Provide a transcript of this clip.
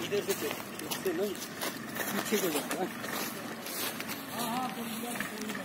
इधर से इससे नहीं पीछे को जाता है। हाँ हाँ